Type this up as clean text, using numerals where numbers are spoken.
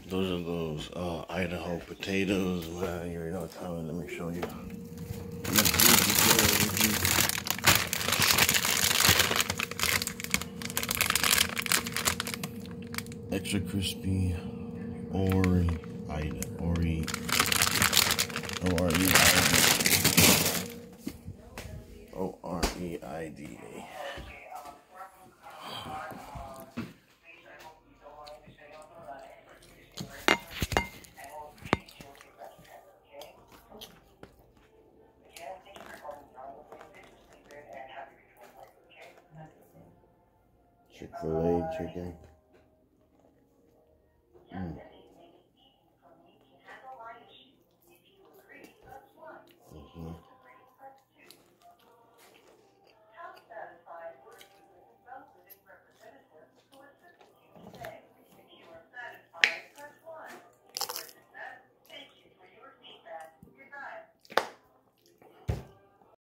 Those are those Idaho potatoes. Well, you already know what's coming. Let me show you. Extra crispy Oreida. Chick-fil-A chicken.